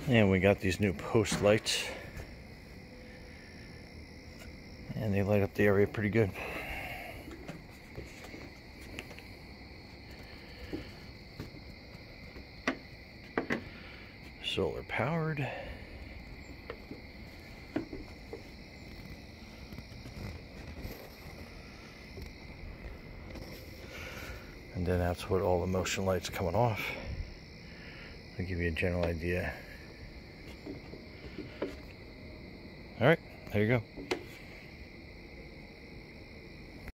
And we got these new post lights, and they light up the area pretty good. Solar powered. And then that's what all the motion lights coming off. I'll give you a general idea. All right, there you go.